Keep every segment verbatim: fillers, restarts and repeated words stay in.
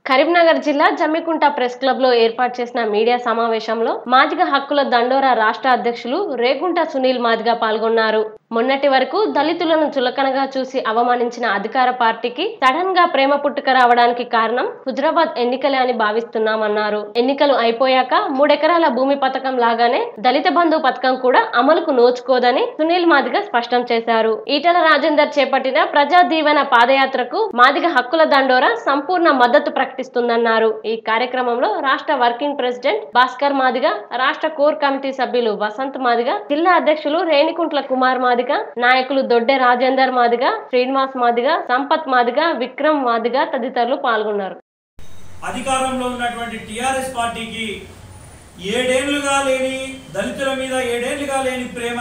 కరీంనగర్ జిల్లా Jammikunta press club లో ఏర్పాటు చేసిన మీడియా సమావేశంలో మాదిగ హక్కుల దండోరా రాష్ట్ర అధ్యక్షులు రేగుంట సునీల్ మాదిగ పాల్గొన్నారు. మొన్నటి వరకు దళితులను చులకనగా చూసి అవమానించిన అధికార పార్టీకి సడన్ గా ప్రేమ పుట్టుక రావడానికి కారణం హుజరాబాద్ ఎన్నికలే అని భావిస్తున్నామన్నారు. ఎన్నికలు అయిపోయాక మూడెకరాల భూమి పథకం లాగానే దళిత బంధు పథకం కూడా అమలుకు నోచుకోదని సునీల్ మాదిగ స్పష్టం చేశారు. ఈటల రాజేందర్ చేపట్టిన ప్రజా దీవెన పాదయాత్రకు మాదిగ హక్కుల దండోరా సంపూర్ణ మద్దతు ప్రకటిస్తుందన్నారు. ఈ కార్యక్రమంలో రాష్ట్ర వర్కింగ్ ప్రెసిడెంట్ భాస్కర్ మాదిగ, రాష్ట్ర కోర్ కమిటీ సభ్యులు వసంత్ మాదిగ, జిల్లా అధ్యక్షులు రేణికుంట్ల కుమార్ మాదిగ, నాయకులు దొడ్డె రాజేందర్ మాదిగ, శ్రీనివాస్ మాదిగ, సంపత్ మాదిగ, విక్రమ్ మాదిగ తదితరులు పాల్గొన్నారు. అధికారంలో ఉన్నటువంటి టిఆర్ఎస్ పార్టీకి ఏడేళ్లుగా లేని దళితుల మీద ఏడేళ్లుగా లేని ప్రేమ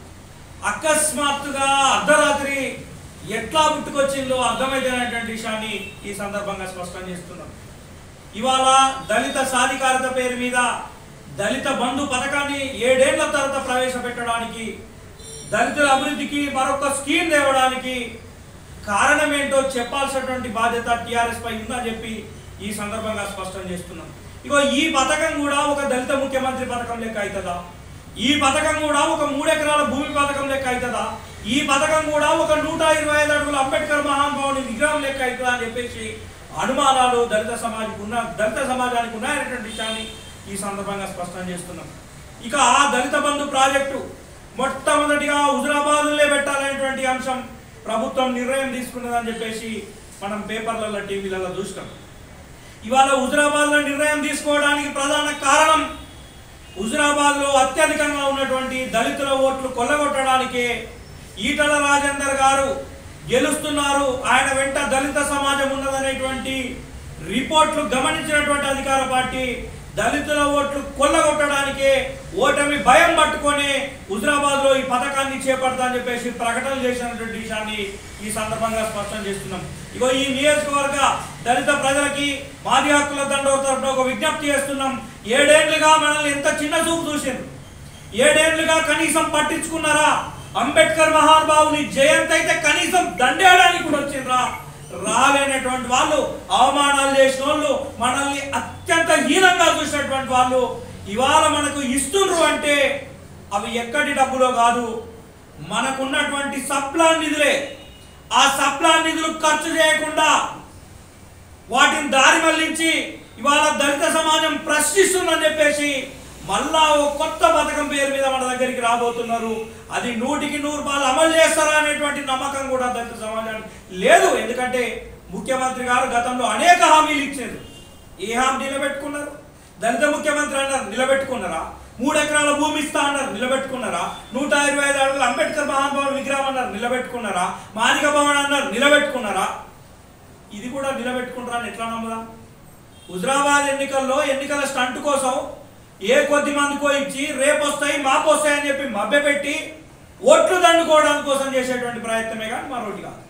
అకస్మాత్తుగా అర్ధరాత్రి ఎట్లా పుట్టుకొచ్చిందో అర్థమైపోయినటువంటి విషయాన్ని ఈ సందర్భంగా స్పష్టం చేస్తున్నాం. ఇవాళ దళిత సాధికారత పేరు మీద దళిత బంధు పథకాన్ని ఏడేళ్ల తర్వాత ప్రవేశపెట్టడానికి, దళితుల అభివృద్ధికి మరొక స్కీమ్ తేవడానికి కారణం ఏంటో చెప్పాల్సినటువంటి బాధ్యత టీఆర్ఎస్ పై ఉందని చెప్పి ఈ సందర్భంగా స్పష్టం చేస్తున్నాం. ఇగో ఈ పథకం కూడా ఒక దళిత ముఖ్యమంత్రి పథకం లెక్క అవుతుందా? ఈ పథకం కూడా ఒక మూడెకరాల భూమి పథకం లెక్క అవుతుందా? ఈ పథకం కూడా ఒక నూట ఇరవై ఐదు అడుగుల అంబేద్కర్ మహానుభావుని విగ్రహం లెక్క అవుతుందా అని చెప్పేసి అనుమానాలు దళిత సమాజానికి ఉన్న దళిత సమాజానికి ఉన్నాయనేటువంటి విషయాన్ని ఈ సందర్భంగా స్పష్టం చేస్తున్నాం. ఇక ఆ దళిత బంధు ప్రాజెక్టు మొట్టమొదటిగా హుజరాబాద్లో పెట్టాలనేటువంటి అంశం ప్రభుత్వం నిర్ణయం తీసుకున్నదని చెప్పేసి మనం పేపర్లలో టీవీలలో చూస్తాం. ఇవాళ హుజరాబాద్లో నిర్ణయం తీసుకోవడానికి ప్రధాన కారణం హుజరాబాద్లో అత్యధికంగా ఉన్నటువంటి దళితుల ఓట్లు కొల్లగొట్టడానికే ఈటల రాజేందర్ గారు గెలుస్తున్నారు, ఆయన వెంట దళిత సమాజం ఉన్నదనేటువంటి రిపోర్ట్లు గమనించినటువంటి అధికార పార్టీ దళితుల ఓట్లు కొల్లగొట్టడానికే ఓటమి భయం పట్టుకొని హుజరాబాద్లో ఈ పథకాన్ని చేపడతా అని చెప్పేసి ప్రకటన చేసినటువంటి విషయాన్ని ఈ సందర్భంగా స్పష్టం చేస్తున్నాం. ఇగో ఈ నియోజకవర్గ దళిత ప్రజలకి మాదిగ హక్కుల దండోరా తరపున ఒక విజ్ఞప్తి చేస్తున్నాం. ఏడేళ్లుగా మనల్ని ఎంత చిన్న చూపు చూసిండ్రు, ఏడేళ్లుగా కనీసం పట్టించుకున్నారా? అంబేద్కర్ మహానుభావుని జయంతి అయితే కనీసం దండేయడానికి కూడా వచ్చిండ్రా? రాలేనటువంటి వాళ్ళు, అవమానాలు చేసిన వాళ్ళు, మనల్ని అత్యంత హీనంగా చూసినటువంటి వాళ్ళు ఇవాళ మనకు ఇస్తుండ్రు అంటే అవి ఎక్కడి డబ్బులో కాదు, మనకున్నటువంటి సప్లాన్ నిధులే. ఆ సప్లాన్ నిధులు ఖర్చు చేయకుండా వాటిని దారి మళ్లించి ఇవాళ దళిత సమాజం ప్రశ్నిస్తుందని చెప్పేసి మళ్ళా ఓ కొత్త పథకం పేరు మీద మన దగ్గరికి రాబోతున్నారు. అది నూటికి నూరు రూపాయలు అమలు చేస్తారా అనేటువంటి నమ్మకం కూడా దళిత సమాజానికి లేదు. ఎందుకంటే ముఖ్యమంత్రి గారు గతంలో అనేక హామీలు ఇచ్చారు. ఏ హామీ నిలబెట్టుకున్నారు? దళిత ముఖ్యమంత్రి అన్నారు, నిలబెట్టుకున్నారా? మూడు ఎకరాల భూమి ఇస్తా అన్నారు, నిలబెట్టుకున్నారా? నూట ఇరవై ఐదు అడుగుల అంబేద్కర్ మహానుభావుని విగ్రహం అన్నారు, నిలబెట్టుకున్నారా? మాదిగ భవన్ అన్నారు, నిలబెట్టుకున్నారా? ఇది కూడా నిలబెట్టుకుంటారా అని ఎట్లా నమ్ముదాం? హుజరాబాద్ ఎన్నికల్లో ఎన్నికల స్టంట్ కోసం ఏ కొద్ది మందికో ఇచ్చి రేపు వస్తాయి మాపు వస్తాయి అని చెప్పి మభ్యపెట్టి ఓట్లు దండుకోవడానికి కోసం చేసేటువంటి ప్రయత్నమే కానీ మరొకటి కాదు.